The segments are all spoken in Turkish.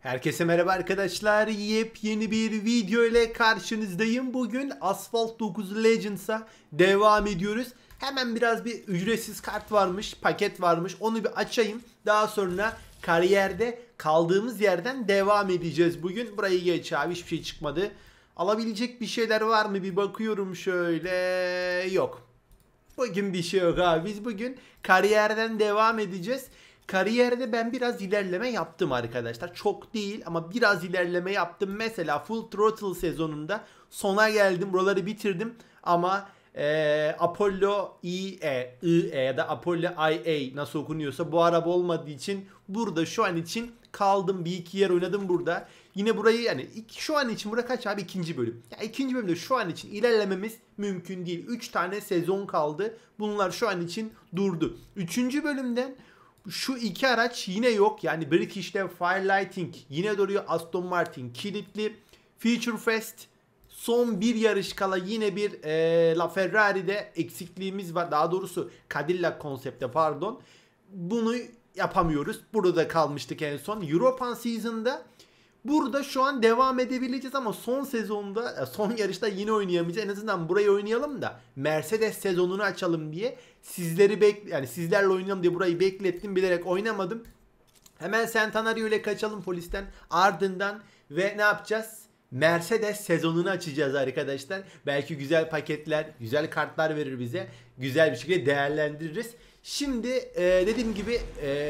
Herkese merhaba arkadaşlar. Yepyeni bir video ile karşınızdayım. Bugün Asphalt 9 Legends'a devam ediyoruz. Hemen biraz bir ücretsiz kart varmış, paket varmış. Onu bir açayım. Daha sonra kariyerde kaldığımız yerden devam edeceğiz bugün. Burayı geç abi, hiçbir şey çıkmadı. Alabilecek bir şeyler var mı? Bir bakıyorum şöyle. Yok. Bugün bir şey yok abi. Biz bugün kariyerden devam edeceğiz. Kariyerde ben biraz ilerleme yaptım arkadaşlar. Çok değil ama biraz ilerleme yaptım. Mesela Full Throttle sezonunda sona geldim. Buraları bitirdim. Ama Apollo IE ya da Apollo IA nasıl okunuyorsa bu araba olmadığı için burada şu an için kaldım. Bir iki yer oynadım burada. Yine burayı yani şu an için burada kaç abi? İkinci bölüm. Ya ikinci bölümde şu an için ilerlememiz mümkün değil. 3 tane sezon kaldı. Bunlar şu an için durdu. Üçüncü bölümden şu iki araç yine yok. Yani British'te Firelighting yine duruyor. Aston Martin kilitli. Future Fest son bir yarış kala yine bir LaFerrari'de eksikliğimiz var. Daha doğrusu Cadillac konsepte pardon. Bunu yapamıyoruz. Burada kalmıştık en son. European Season'da burada şu an devam edebileceğiz ama son sezonda, son yarışta yine oynayamayacağız. En azından burayı oynayalım da Mercedes sezonunu açalım diye yani sizlerle oynayalım diye burayı beklettim, bilerek oynamadım. Hemen Centenario ile kaçalım polisten. Ardından ve ne yapacağız? Mercedes sezonunu açacağız arkadaşlar. Belki güzel paketler, güzel kartlar verir bize. Güzel bir şekilde değerlendiririz. Şimdi dediğim gibi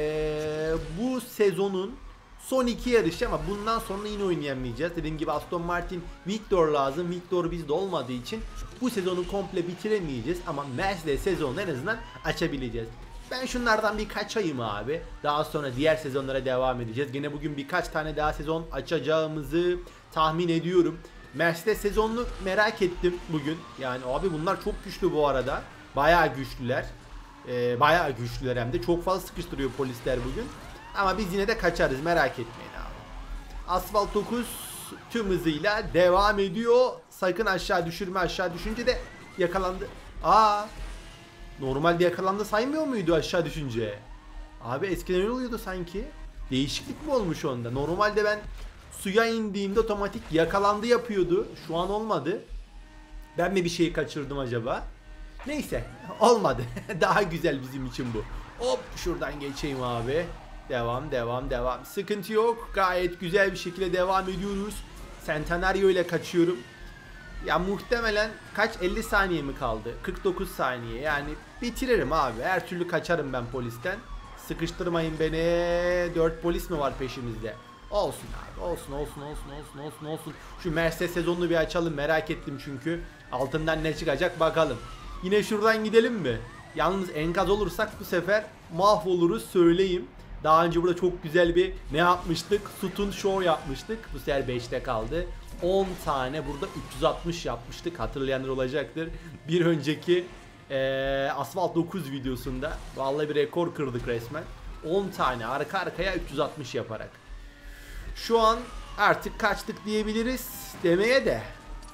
bu sezonun son iki yarışı ama bundan sonra yine oynayamayacağız. Dediğim gibi Aston Martin Victor lazım. Victor bizde olmadığı için bu sezonu komple bitiremeyeceğiz. Ama Mercedes sezonunu en azından açabileceğiz. Ben şunlardan bir kaçayım abi. Daha sonra diğer sezonlara devam edeceğiz. Gene bugün birkaç tane daha sezon açacağımızı tahmin ediyorum. Mercedes sezonunu merak ettim bugün. Yani abi bunlar çok güçlü bu arada. Bayağı güçlüler. Bayağı güçlüler hem de. Çok fazla sıkıştırıyor polisler bugün. Ama biz yine de kaçarız, merak etmeyin abi. Asphalt 9 tüm hızıyla devam ediyor. Sakın aşağı düşürme, aşağı düşünce de yakalandı. Normalde yakalandı saymıyor muydu aşağı düşünce? Abi eskiden öyle oluyordu sanki. Değişiklik mi olmuş onda? Normalde ben suya indiğimde otomatik yakalandı yapıyordu. Şu an olmadı. Ben mi bir şeyi kaçırdım acaba? Neyse olmadı. Daha güzel bizim için bu. Hop şuradan geçeyim abi. Devam. Sıkıntı yok. Gayet güzel bir şekilde devam ediyoruz. Centenario ile kaçıyorum. Ya muhtemelen kaç 50 saniye mi kaldı? 49 saniye. Yani bitiririm abi. Her türlü kaçarım ben polisten. Sıkıştırmayın beni. 4 polis mi var peşimizde? Olsun abi. Olsun. Şu Mercedes sezonunu bir açalım. Merak ettim çünkü. Altından ne çıkacak bakalım. Yine şuradan gidelim mi? Yalnız enkaz olursak bu sefer mahvoluruz söyleyeyim. Daha önce burada çok güzel bir ne yapmıştık? Sütun show yapmıştık. Bu sefer 5'te kaldı. 10 tane burada 360 yapmıştık. Hatırlayanlar olacaktır. Bir önceki Asphalt 9 videosunda vallahi bir rekor kırdık resmen. 10 tane arka arkaya 360 yaparak. Şu an artık kaçtık diyebiliriz demeye de.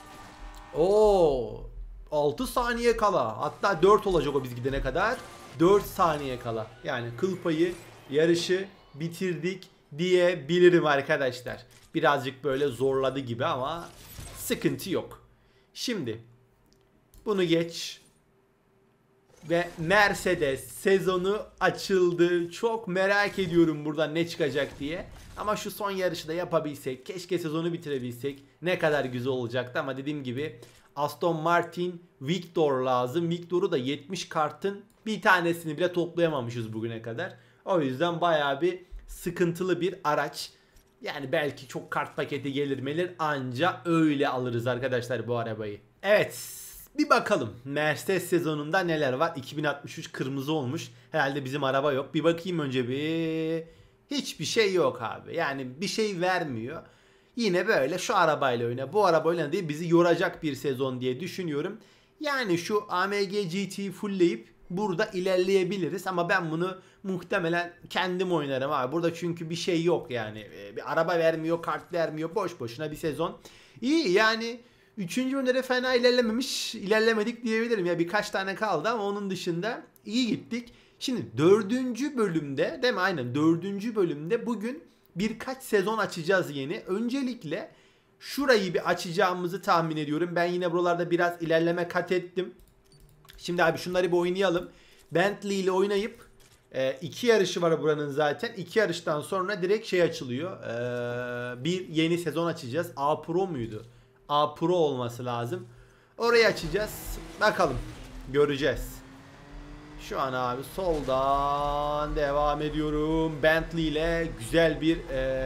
6 saniye kala. Hatta 4 olacak o biz gidene kadar. 4 saniye kala. Yani kıl payı yarışı bitirdik diyebilirim arkadaşlar. Birazcık böyle zorladı gibi ama sıkıntı yok. Şimdi bunu geç. Ve Mercedes sezonu açıldı. Çok merak ediyorum buradan ne çıkacak diye. Ama şu son yarışı da yapabilsek, keşke sezonu bitirebilsek ne kadar güzel olacaktı. Ama dediğim gibi Aston Martin Victor lazım. Victor'u da 70 kartın bir tanesini bile toplayamamışız bugüne kadar. O yüzden bayağı bir sıkıntılı bir araç. Yani belki çok kart paketi gelir anca öyle alırız arkadaşlar bu arabayı. Evet, bir bakalım Mercedes sezonunda neler var. 2063 kırmızı olmuş. Herhalde bizim araba yok. Bir bakayım önce bir. Hiçbir şey yok abi. Yani bir şey vermiyor. Yine böyle şu arabayla oyna, bu arabayla oyna diye bizi yoracak bir sezon diye düşünüyorum. Yani şu AMG GT'yi fullleyip burada ilerleyebiliriz ama ben bunu muhtemelen kendim oynarım abi. Burada çünkü bir şey yok yani. Bir araba vermiyor, kart vermiyor. Boş boşuna bir sezon. İyi yani 3. bölümde fena ilerlemedik diyebilirim. Ya birkaç tane kaldı ama onun dışında iyi gittik. Şimdi 4. bölümde değil mi? Aynen 4. bölümde bugün birkaç sezon açacağız yeni. Öncelikle şurayı bir açacağımızı tahmin ediyorum. Ben yine buralarda biraz ilerleme kat ettim. Şimdi abi şunları bir oynayalım. Bentley ile oynayıp 2 yarışı var buranın zaten. 2 yarıştan sonra direkt şey açılıyor. Bir yeni sezon açacağız. A Pro muydu? A Pro olması lazım. Orayı açacağız. Bakalım. Göreceğiz. Şu an abi soldan devam ediyorum. Bentley ile güzel bir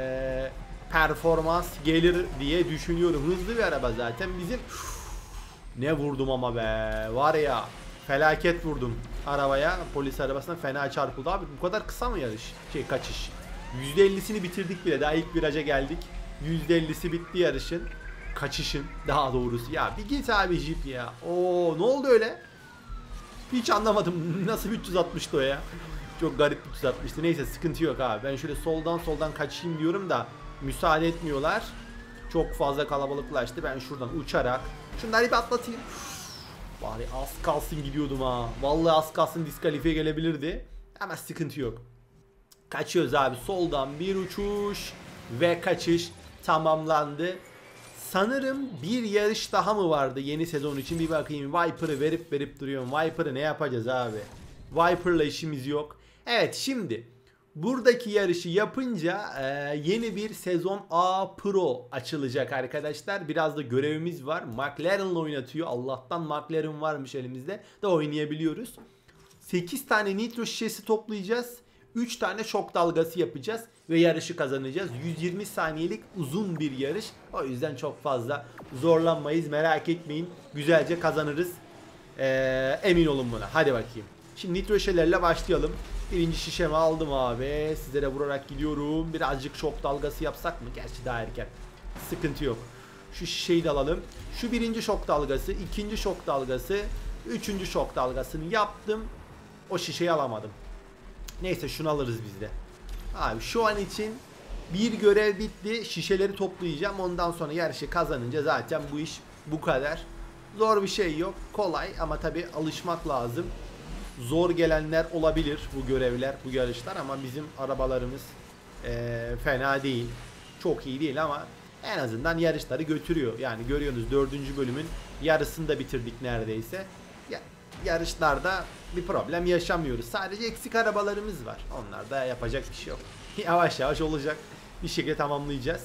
performans gelir diye düşünüyorum. Hızlı bir araba zaten bizim. Ne vurdum ama be. Var ya, felaket vurdum arabaya. Polis arabasına fena çarpıldı. Abi bu kadar kısa mı yarış? Kaçış. %50'sini bitirdik bile. Daha ilk viraja geldik. %50'si bitti yarışın. Kaçışın daha doğrusu. Ya bir git abi Jeep ya. Oo, ne oldu öyle? Hiç anlamadım. Nasıl 360'tı o ya? Çok garip 360'tı. Neyse sıkıntı yok abi. Ben şöyle soldan kaçayım diyorum da müsaade etmiyorlar. Çok fazla kalabalıklaştı. Ben şuradan uçarak şunları bir atlatayım. Bari az kalsın gidiyordum ha. Vallahi az kalsın diskalifiye gelebilirdi. Ama sıkıntı yok. Kaçıyoruz abi. Soldan bir uçuş ve kaçış tamamlandı. Sanırım bir yarış daha mı vardı yeni sezon için, bir bakayım. Viper'ı verip duruyorum. Viper'ı ne yapacağız abi? Viper'la işimiz yok. Evet, şimdi buradaki yarışı yapınca yeni bir sezon A Pro açılacak arkadaşlar. Biraz da görevimiz var. McLaren'la oynatıyor. Allah'tan McLaren varmış elimizde de oynayabiliyoruz. 8 tane nitro şişesi toplayacağız. 3 tane şok dalgası yapacağız ve yarışı kazanacağız. 120 saniyelik uzun bir yarış. O yüzden çok fazla zorlanmayız. Merak etmeyin. Güzelce kazanırız. Emin olun buna. Hadi bakayım. Şimdi nitro şişelerle başlayalım. Birinci şişemi aldım abi. Sizlere vurarak gidiyorum. Birazcık şok dalgası yapsak mı? Gerçi daha erken. Sıkıntı yok. Şu şişeyi de alalım. Şu birinci şok dalgası, ikinci şok dalgası, üçüncü şok dalgasını yaptım. O şişeyi alamadım. Neyse şunu alırız biz de. Abi şu an için bir görev bitti. Şişeleri toplayacağım. Ondan sonra yarışı kazanınca zaten bu iş bu kadar. Zor bir şey yok. Kolay ama tabi alışmak lazım. Zor gelenler olabilir bu görevler, bu yarışlar, ama bizim arabalarımız fena değil. Çok iyi değil ama en azından yarışları götürüyor. Yani görüyorsunuz 4. bölümün yarısını da bitirdik neredeyse. Yarışlarda bir problem yaşamıyoruz. Sadece eksik arabalarımız var. Onlarda yapacak bir şey yok. Yavaş yavaş olacak. Bir şekilde tamamlayacağız.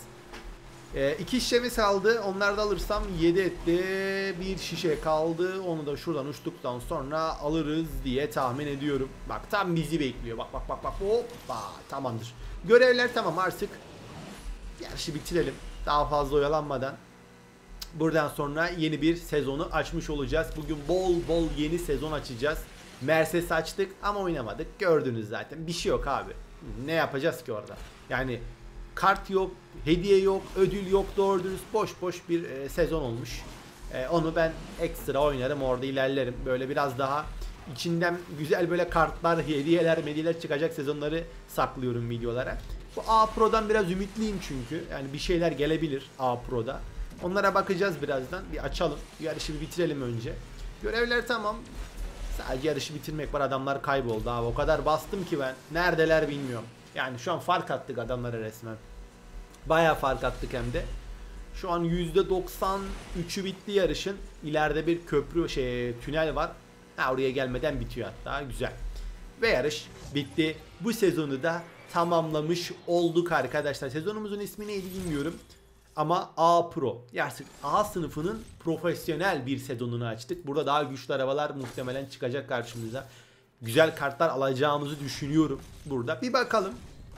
2 şişemiz kaldı. Onları da alırsam 7 etti. Bir şişe kaldı. Onu da şuradan uçtuktan sonra alırız diye tahmin ediyorum. Bak tam bizi bekliyor. Bak. Hoppa. Tamamdır. Görevler tamam artık. Yarışı bitirelim. Daha fazla oyalanmadan. Buradan sonra yeni bir sezonu açmış olacağız. Bugün bol yeni sezon açacağız. Mercedes açtık ama oynamadık. Gördünüz zaten. Bir şey yok abi. Ne yapacağız ki orada? Yani kart yok, hediye yok, ödül yok, doğru dürüst boş bir sezon olmuş. Onu ben ekstra oynarım, orada ilerlerim. Böyle biraz daha içinden güzel böyle kartlar, hediyeler çıkacak sezonları saklıyorum videolara. Bu A Pro'dan biraz ümitliyim çünkü. Yani bir şeyler gelebilir A Pro'da. Onlara bakacağız birazdan. Bir açalım. Yarışı bir bitirelim önce. Görevler tamam. Sadece yarışı bitirmek var. Adamlar kayboldu abi. O kadar bastım ki ben. Neredeler bilmiyorum. Yani şu an fark attık adamlara resmen. Bayağı fark attık hem de. Şu an %93'ü bitti yarışın. İleride bir köprü tünel var. Oraya gelmeden bitiyor hatta. Güzel. Ve yarış bitti. Bu sezonu da tamamlamış olduk arkadaşlar. Sezonumuzun ismi neydi bilmiyorum. Ama A Pro. Yani A sınıfının profesyonel bir sezonunu açtık. Burada daha güçlü arabalar muhtemelen çıkacak karşımıza. Güzel kartlar alacağımızı düşünüyorum burada. Bir bakalım.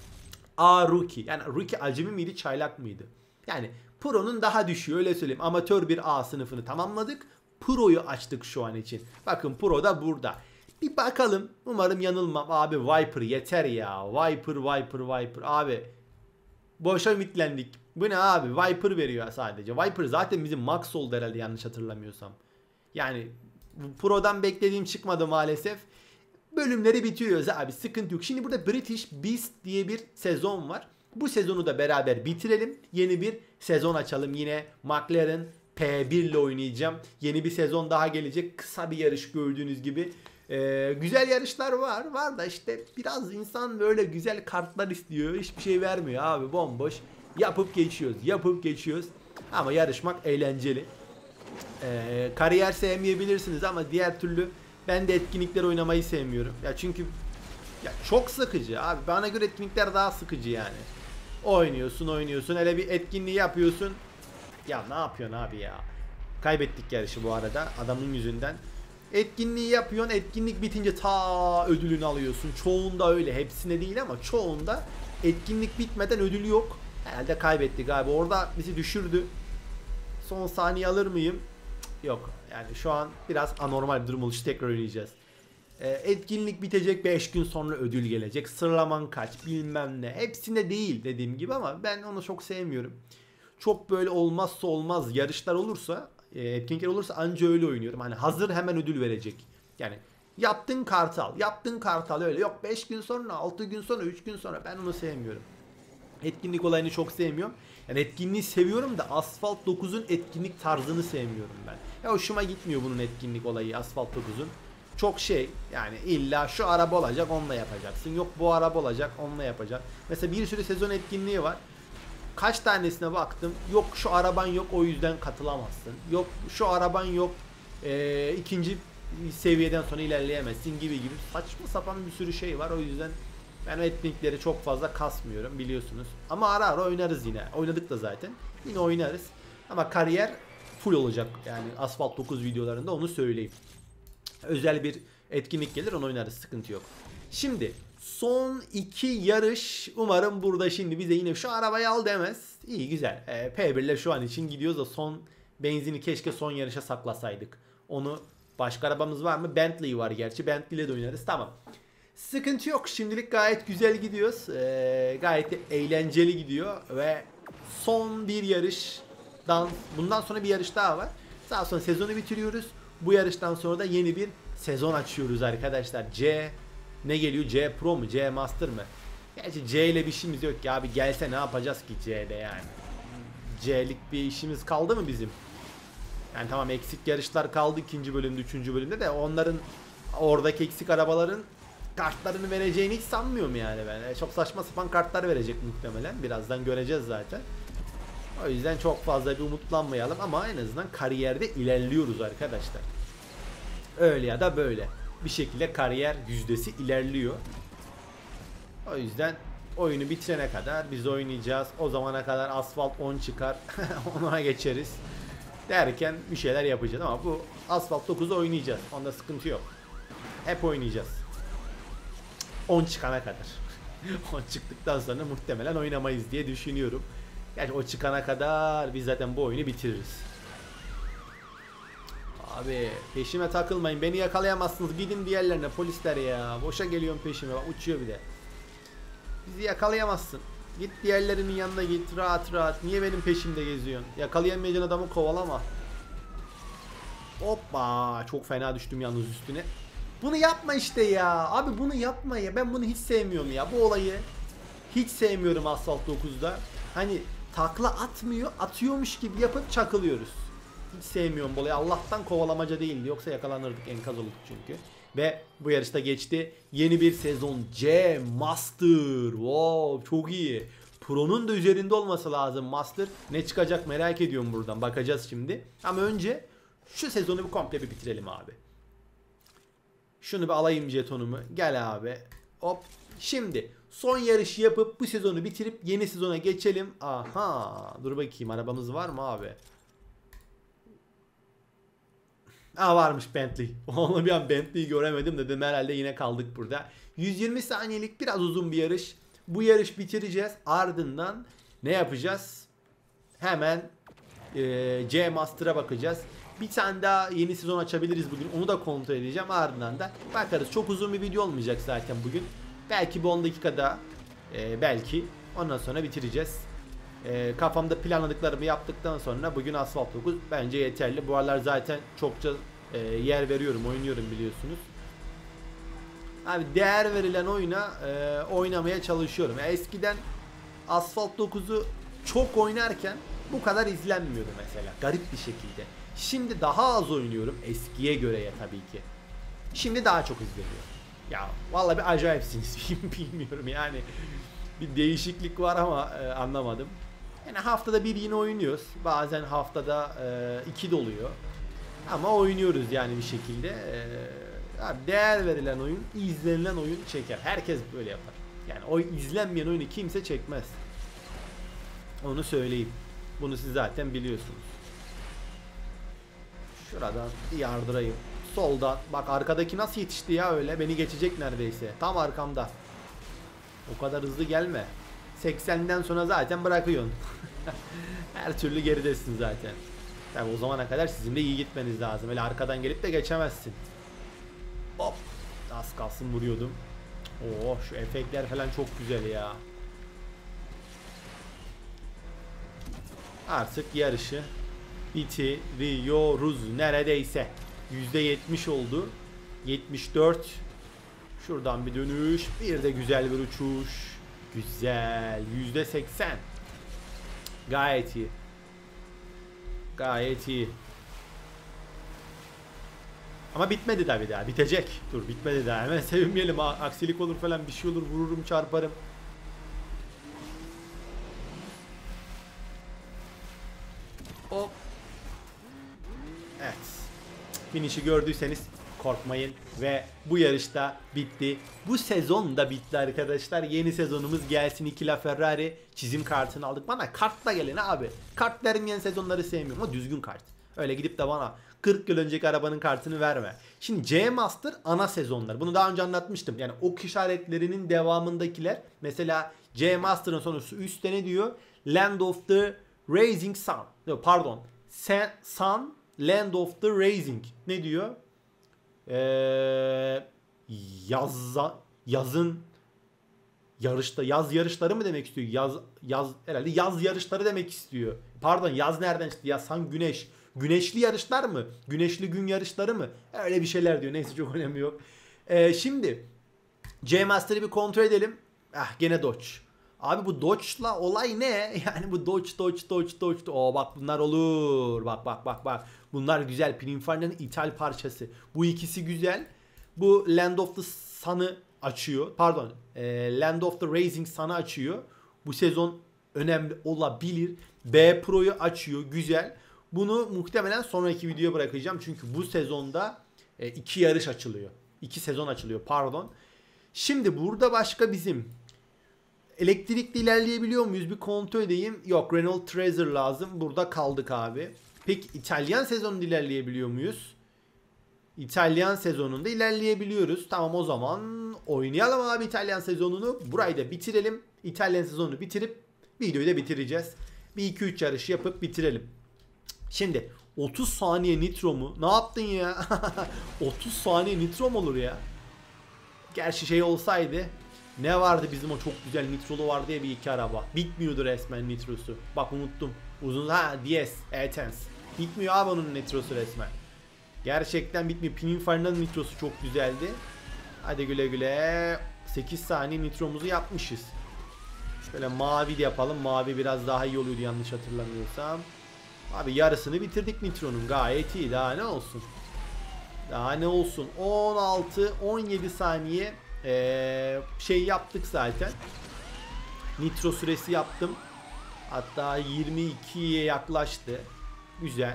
A Rookie. Yani Rookie acemi miydi, çaylak mıydı? Yani Pro'nun daha düşüğü, öyle söyleyeyim. Amatör bir A sınıfını tamamladık. Pro'yu açtık şu an için. Bakın Pro da burada. Bir bakalım. Umarım yanılmam. Abi Viper yeter ya. Viper. Abi boşa ümitlendik. Bu ne abi? Viper veriyor sadece. Viper zaten bizim max oldu herhalde, yanlış hatırlamıyorsam. Yani Pro'dan beklediğim çıkmadı maalesef. Bölümleri bitiriyoruz abi. Sıkıntı yok. Şimdi burada British Beast diye bir sezon var. Bu sezonu da beraber bitirelim. Yeni bir sezon açalım. Yine McLaren P1 ile oynayacağım. Yeni bir sezon daha gelecek. Kısa bir yarış gördüğünüz gibi. Güzel yarışlar var. Var da işte biraz insan böyle güzel kartlar istiyor. Hiçbir şey vermiyor abi, bomboş. Yapıp geçiyoruz. Yapıp geçiyoruz. Ama yarışmak eğlenceli. Kariyer sevmeyebilirsiniz ama diğer türlü ben de etkinlikler oynamayı sevmiyorum. Ya çünkü ya çok sıkıcı abi. Bana göre etkinlikler daha sıkıcı yani. Oynuyorsun. Hele bir etkinliği yapıyorsun. Ya ne yapıyorsun abi ya? Kaybettik yarışı bu arada adamın yüzünden. Etkinliği yapıyorsun. Etkinlik bitince ta ödülünü alıyorsun. Çoğunda öyle. Hepsinde değil ama çoğunda etkinlik bitmeden ödül yok. Herhalde kaybettik abi. Orada bizi düşürdü. Son saniye alır mıyım? Yok. Yani şu an biraz anormal bir durum oluştu. Tekrar oynayacağız. Etkinlik bitecek, 5 gün sonra ödül gelecek. Sıralaman kaç bilmem ne. Hepsinde değil dediğim gibi ama ben onu çok sevmiyorum. Çok böyle olmazsa olmaz yarışlar olursa, etkinlikler olursa anca öyle oynuyorum. Hani hazır hemen ödül verecek. Yani yaptın kartal, yaptın kartal öyle. Yok 5 gün sonra, 6 gün sonra, 3 gün sonra, ben onu sevmiyorum. Etkinlik olayını çok sevmiyorum. Yani etkinliği seviyorum da Asphalt 9'un etkinlik tarzını sevmiyorum ben. Ya hoşuma gitmiyor bunun etkinlik olayı Asphalt 9'un. Çok şey yani, illa şu araba olacak onunla yapacaksın. Yok bu araba olacak onunla yapacak. Mesela bir sürü sezon etkinliği var. Kaç tanesine baktım. Yok şu araban yok o yüzden katılamazsın. Yok şu araban yok. İkinci seviyeden sonra ilerleyemezsin gibi gibi. Saçma sapan bir sürü şey var. O yüzden ben o etkinlikleri çok fazla kasmıyorum biliyorsunuz. Ama ara ara oynarız yine. Oynadık da zaten. Yine oynarız. Ama kariyer full olacak. Yani Asphalt 9 videolarında onu söyleyeyim. Özel bir etkinlik gelir onu oynarız. Sıkıntı yok. Şimdi son 2 yarış. Umarım burada şimdi bize yine şu arabayı al demez. İyi güzel. P1 ile şu an için gidiyoruz da son benzini keşke son yarışa saklasaydık. Onu başka arabamız var mı? Bentley var gerçi. Bentley ile de oynarız. Tamam. Sıkıntı yok. Şimdilik gayet güzel gidiyoruz. Gayet de eğlenceli gidiyor. Ve son bir yarıştan, bundan sonra bir yarış daha var. Daha sonra sezonu bitiriyoruz. Bu yarıştan sonra da yeni bir sezon açıyoruz arkadaşlar. Ne geliyor? C Pro mu? C Master mı? Gerçi C ile bir işimiz yok ki abi. Gelse ne yapacağız ki C'de yani? C'lik bir işimiz kaldı mı bizim? Yani tamam eksik yarışlar kaldı ikinci bölümde, üçüncü bölümde de onların oradaki eksik arabaların kartlarını vereceğini hiç sanmıyorum yani ben. Çok saçma sapan kartlar verecek muhtemelen. Birazdan göreceğiz zaten. O yüzden çok fazla bir umutlanmayalım ama en azından kariyerde ilerliyoruz arkadaşlar. Öyle ya da böyle. Bir şekilde kariyer yüzdesi ilerliyor. O yüzden oyunu bitirene kadar biz oynayacağız. O zamana kadar Asphalt 10 çıkar. Ona geçeriz. Derken bir şeyler yapacağız ama bu Asphalt 9'u oynayacağız. Onda sıkıntı yok. Hep oynayacağız. 10 çıkana kadar. 10 çıktıktan sonra muhtemelen oynamayız diye düşünüyorum. Gerçi o çıkana kadar biz zaten bu oyunu bitiririz. Abi peşime takılmayın. Beni yakalayamazsınız. Gidin diğerlerine polisler ya. Boşa geliyorum peşime. Bak, uçuyor bir de. Bizi yakalayamazsın. Git diğerlerinin yanına git. Rahat rahat. Niye benim peşimde geziyorsun? Yakalayamayacağın adamı kovalama. Hoppa. Çok fena düştüm yalnız üstüne. Bunu yapma işte ya. Abi bunu yapma ya. Ben bunu hiç sevmiyorum ya. Bu olayı hiç sevmiyorum Asphalt 9'da. Hani takla atmıyor. Atıyormuş gibi yapıp çakılıyoruz. Hiç sevmiyorum bu olayı. Allah'tan kovalamaca değildi. Yoksa yakalanırdık. Enkaz olduk çünkü. Ve bu yarışta geçti. Yeni bir sezon. C Master. Wow, çok iyi. Pro'nun da üzerinde olması lazım Master. Ne çıkacak merak ediyorum buradan. Bakacağız şimdi. Ama önce şu sezonu bir komple bir bitirelim abi. Şunu bir alayım jetonumu. Gel abi. Hop. Şimdi son yarışı yapıp bu sezonu bitirip yeni sezona geçelim. Aha. Dur bakayım arabamız var mı abi? Aa varmış Bentley. Onu bir an Bentley'i göremedim dedim herhalde yine kaldık burada. 120 saniyelik biraz uzun bir yarış. Bu yarış bitireceğiz. Ardından ne yapacağız? Hemen C Master'a bakacağız. Bir tane daha yeni sezon açabiliriz bugün. Onu da kontrol edeceğim. Ardından da bakarız. Çok uzun bir video olmayacak zaten bugün. Belki bir 10 dakikada belki. Ondan sonra bitireceğiz. Kafamda planladıklarımı yaptıktan sonra bugün Asphalt 9 bence yeterli. Bu aralar zaten çokça yer veriyorum, oynuyorum biliyorsunuz. Abi değer verilen oyuna oynamaya çalışıyorum. Eskiden Asphalt 9'u çok oynarken bu kadar izlenmiyordu mesela. Garip bir şekilde. Şimdi daha az oynuyorum eskiye göre ya tabii ki. Şimdi daha çok izleniyor. Ya vallahi bir acayipsiniz. Bilmiyorum yani. Bir değişiklik var ama anlamadım. Yani haftada bir yine oynuyoruz. Bazen haftada 2 de oluyor. Ama oynuyoruz yani bir şekilde. Abi değer verilen oyun, izlenilen oyun çeker. Herkes böyle yapar. Yani o izlenmeyen oyunu kimse çekmez. Onu söyleyeyim. Bunu siz zaten biliyorsunuz. Şuradan bir yardırayım. Soldan. Bak arkadaki nasıl yetişti ya öyle. Beni geçecek neredeyse. Tam arkamda. O kadar hızlı gelme. 80'den sonra zaten bırakıyorsun. Her türlü geridesin zaten. Tabi o zamana kadar sizin de iyi gitmeniz lazım. Öyle arkadan gelip de geçemezsin. Hop. Az kalsın vuruyordum. Oo şu efektler falan çok güzel ya. Artık yarışı bitiriyoruz neredeyse. %70 oldu. 74. Şuradan bir dönüş. Bir de güzel bir uçuş. Güzel. %80. Gayet iyi. Gayet iyi. Ama bitmedi tabi daha. Bitecek. Dur bitmedi daha. Hemen sevinmeyelim. Aksilik olur falan bir şey olur. Vururum çarparım. Hop. Evet. Finish'i gördüyseniz korkmayın ve bu yarışta bitti. Bu sezon da bitti arkadaşlar. Yeni sezonumuz gelsin. 2 Ferrari çizim kartını aldık. Bana kartla gelin abi. Kart vermeyen sezonları sevmiyorum. O düzgün kart. Öyle gidip de bana 40 yıl önceki arabanın kartını verme. Şimdi C Master ana sezonlar. Bunu daha önce anlatmıştım. Yani ok işaretlerinin devamındakiler. Mesela C Master'ın sonusu üstte ne diyor? Land of the Rising Sun. Pardon. Sun, Land of the Rising. Ne diyor? Yazın yarışta yaz yarışları mı demek istiyor? Yaz herhalde yaz yarışları demek istiyor. Pardon yaz nereden çıktı? Yazan güneş. Güneşli yarışlar mı? Güneşli gün yarışları mı? Öyle bir şeyler diyor. Neyse çok önemi yok. Şimdi C Master'ı bir kontrol edelim. Ah gene Dodge. Abi bu Dodge'la olay ne? Yani bu Dodge. Oo bak bunlar olur. Bak. Bunlar güzel. Pininfarina'nın ithal parçası. Bu ikisi güzel. Bu Land of the Sun'ı açıyor. Pardon. Land of the Rising Sun'ı açıyor. Bu sezon önemli olabilir. B Pro'yu açıyor. Güzel. Bunu muhtemelen sonraki videoya bırakacağım. Çünkü bu sezonda 2 yarış açılıyor. 2 sezon açılıyor. Pardon. Şimdi burada başka bizim elektrikli ilerleyebiliyor muyuz? Bir kontrol edeyim. Yok, Renault Tracer lazım. Burada kaldık abi. Peki İtalyan sezonunda ilerleyebiliyor muyuz? İtalyan sezonunda ilerleyebiliyoruz. Tamam o zaman oynayalım abi İtalyan sezonunu. Burayı da bitirelim. İtalyan sezonunu bitirip videoyu da bitireceğiz. Bir 2-3 yarış yapıp bitirelim. Şimdi 30 saniye nitro mu? Ne yaptın ya? 30 saniye nitro mu olur ya? Gerçi şey olsaydı ne vardı bizim o çok güzel nitrolu vardı ya bir iki araba. Bitmiyordu resmen nitrosu. Bak unuttum. Uzun DS E-Tense. Bitmiyor abi onun nitrosu resmen. Gerçekten bitmiyor. Pininfarina'nın nitrosu çok güzeldi. Hadi güle güle. 8 saniye nitromuzu yapmışız. Şöyle mavi de yapalım. Mavi biraz daha iyi oluyordu yanlış hatırlamıyorsam. Abi yarısını bitirdik nitronun. Gayet iyi. Daha ne olsun? Daha ne olsun? 16-17 saniye şey yaptık zaten. Nitro süresi yaptım. Hatta 22'ye yaklaştı. Güzel.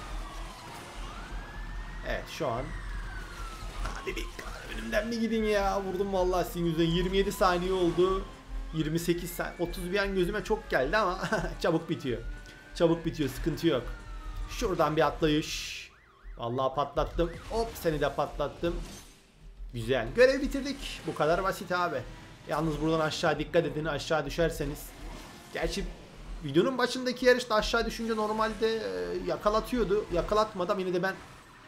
Evet şu an. Hadi bir önümden bir gidin ya. Vurdum vallahi sizin yüzünden. 27 saniye oldu. 28 saniye. 30 bir an gözüme çok geldi ama çabuk bitiyor. Çabuk bitiyor. Sıkıntı yok. Şuradan bir atlayış. Vallahi patlattım. Hop seni de patlattım. Güzel. Görevi bitirdik. Bu kadar basit abi. Yalnız buradan aşağı dikkat edin. Aşağı düşerseniz. Gerçi videonun başındaki yarışta aşağı düşünce normalde yakalatıyordu. Yakalatmadan yine de ben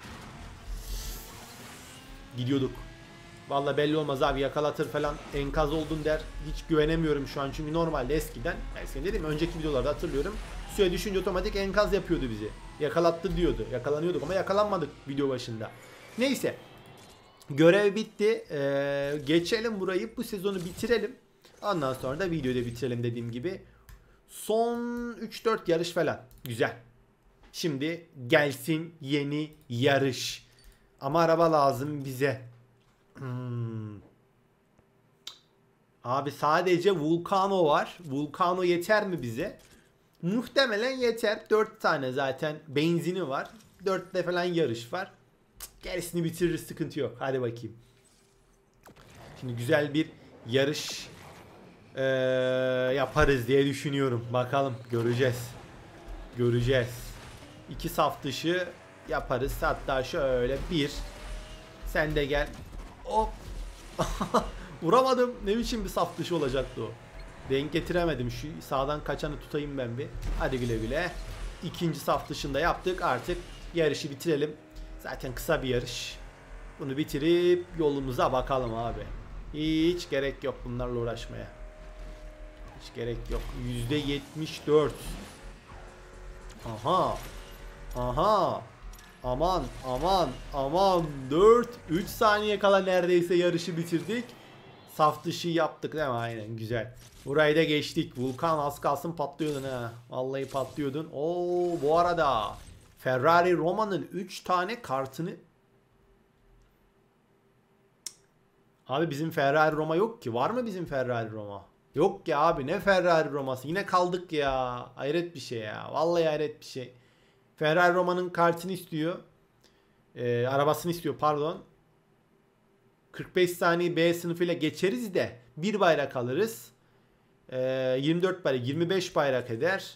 gidiyorduk. Vallahi belli olmaz abi, yakalatır falan, enkaz oldun der. Hiç güvenemiyorum şu an çünkü normalde eskiden dedim önceki videolarda hatırlıyorum. Suya düşünce otomatik enkaz yapıyordu bizi. Yakalattı diyordu. Yakalanıyorduk ama yakalanmadık video başında. Neyse. Görev bitti. Geçelim burayı. Bu sezonu bitirelim. Ondan sonra da videoyu da bitirelim dediğim gibi. Son 3-4 yarış falan. Güzel. Şimdi gelsin yeni yarış. Ama araba lazım bize. Abi sadece Vulcano var. Vulcano yeter mi bize? Muhtemelen yeter. 4 tane zaten benzini var. 4'te falan yarış var. Gerisini bitiririz, sıkıntı yok. Hadi bakayım. Şimdi güzel bir yarış yaparız diye düşünüyorum. Bakalım, göreceğiz. Göreceğiz. 2 saf dışı yaparız. Hatta şöyle bir. Sen de gel. Hop. Vuramadım. Ne biçim bir saf dışı olacaktı o. Denk getiremedim. Şu sağdan kaçanı tutayım ben bir. Hadi güle güle. İkinci saf dışında yaptık. Artık yarışı bitirelim. Zaten kısa bir yarış. Bunu bitirip yolumuza bakalım abi. Hiç gerek yok bunlarla uğraşmaya. Hiç gerek yok. %74. Aha. Aha. Aman aman aman. 3 saniye kala neredeyse yarışı bitirdik. Saf dışı yaptık değil mi? Aynen, güzel. Burayı da geçtik. Vulkan az kalsın patlıyordun ha. Vallahi patlıyordun. Oo, bu arada Ferrari Roma'nın 3 tane kartını... Abi bizim Ferrari Roma yok ki. Var mı bizim Ferrari Roma? Yok ya abi, ne Ferrari Roma'sı. Yine kaldık ya. Hayret bir şey ya. Vallahi hayret bir şey. Ferrari Roma'nın kartını istiyor. Arabasını istiyor pardon. 45 saniye B sınıfıyla geçeriz de bir bayrak alırız. 24 bayrak, 25 bayrak eder.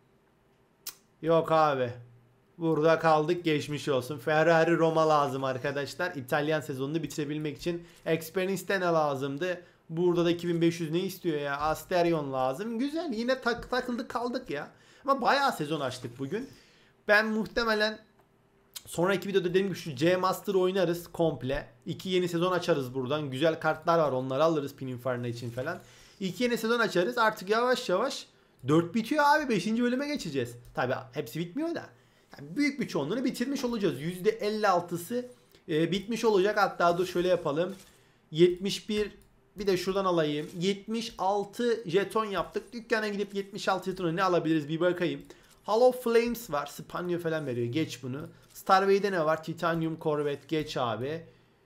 Yok abi. Burada kaldık, geçmiş olsun. Ferrari Roma lazım arkadaşlar. İtalyan sezonunu bitirebilmek için. Experience'de ne lazımdı? Burada da 2500 ne istiyor ya? Asterion lazım. Güzel, yine takıldık kaldık ya. Ama bayağı sezon açtık bugün. Ben muhtemelen sonraki videoda dediğim gibi şu C Master oynarız komple. 2 yeni sezon açarız buradan. Güzel kartlar var, onları alırız Pininfarina için falan. 2 yeni sezon açarız. Artık yavaş yavaş 4 bitiyor abi. 5. bölüme geçeceğiz. Tabi hepsi bitmiyor da. Yani büyük bir çoğunluğunu bitirmiş olacağız. %56'sı bitmiş olacak. Hatta dur şöyle yapalım. 71, bir de şuradan alayım. 76 jeton yaptık. Dükkana gidip 76 jetonu ne alabiliriz bir bakayım. Hall of Flames var. Spanya falan veriyor. Geç bunu. Starway'de ne var? Titanium Corvette. Geç abi.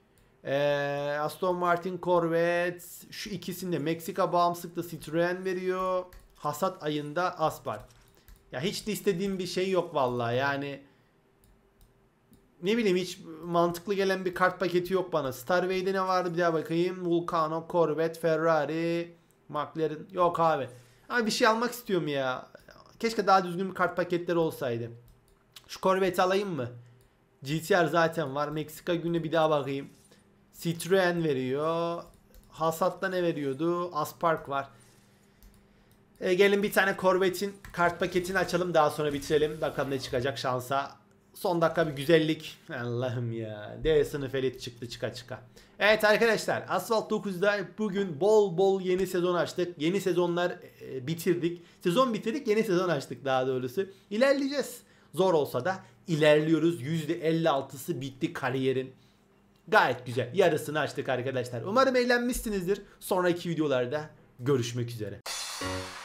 Aston Martin Corvette. Şu ikisinde Meksika bağımsızlıkta Citroen veriyor. Hasat ayında Aspar. Ya hiç de istediğim bir şey yok vallahi. Yani ne bileyim, hiç mantıklı gelen bir kart paketi yok bana. Starway'de ne vardı bir daha bakayım. Vulcano, Corvette, Ferrari, McLaren. Yok abi. Ama bir şey almak istiyorum ya. Keşke daha düzgün bir kart paketleri olsaydı. Şu Corvette alayım mı? GTR zaten var. Meksika günü bir daha bakayım. Citroen veriyor. Hasat'ta ne veriyordu? Aspark var. Gelin bir tane Corvette'in kart paketini açalım. Daha sonra bitirelim. Bakalım ne çıkacak şansa. Son dakika bir güzellik. Allah'ım ya. D sınıf elit çıktı çıka çıka. Evet arkadaşlar, Asphalt 9'da bugün bol bol yeni sezon açtık. Yeni sezonlar bitirdik. Sezon bitirdik, yeni sezon açtık daha doğrusu. İlerleyeceğiz. Zor olsa da ilerliyoruz. %56'sı bitti kariyerin. Gayet güzel. Yarısını açtık arkadaşlar. Umarım eğlenmişsinizdir. Sonraki videolarda görüşmek üzere.